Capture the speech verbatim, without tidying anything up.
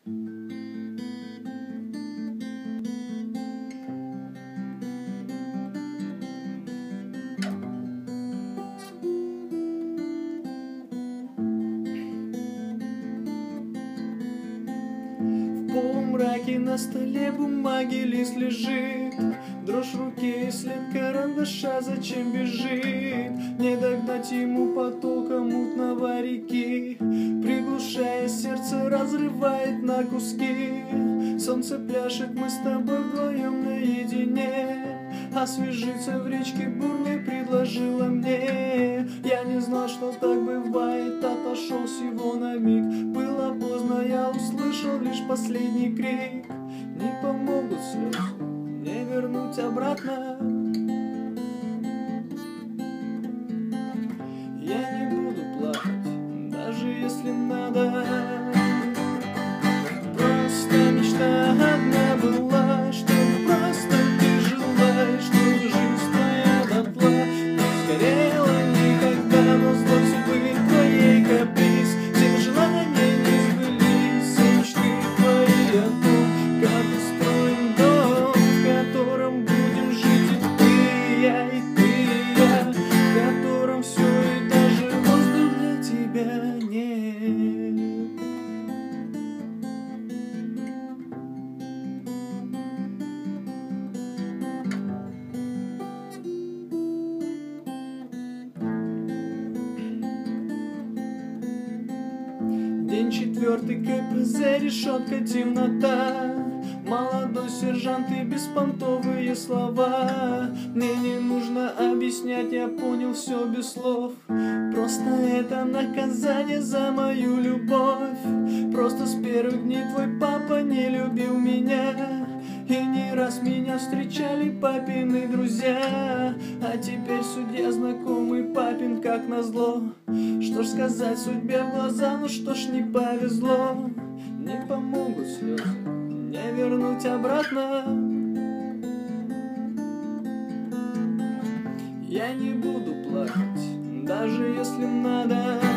В полумраке на столе бумаги лист лежит, дрожь в руке и след карандаша зачем бежит? Не догнать ему потока мутного реки, приглушая сердце, разрывает на куски. Солнце пляшет, мы с тобой вдвоем наедине, освежиться в речке бурной предложила мне. Я не знал, что так бывает, отошел всего на миг. Было поздно, я услышал лишь последний крик. Не помогут слезы, не вернуть обратно. Я не буду плакать, даже если надо. Просто мечта одна была, чтобы просто ты жила, чтобы жизнь твоя дотла не сгорела никогда. Но злой судьбы твоей каприз, все желания не сбылись, все мечты твои о том, как устроен дом, в котором будем жить и ты, и я, и ты, и я, в котором все и даже воздух для тебя нет. День четвертый, КПЗ, решетка, темнота. Молодой сержант и беспонтовые слова. Мне не нужно объяснять, я понял все без слов. Просто это наказание за мою любовь. Просто с первых дней твой папа не любил меня, и не раз меня встречали папины друзья. А теперь судья знакомый папин, как назло. Что ж сказать судьбе в глаза, ну что ж не повезло. Не помогут слезы, не вернуть обратно. Я не буду плакать, даже если надо.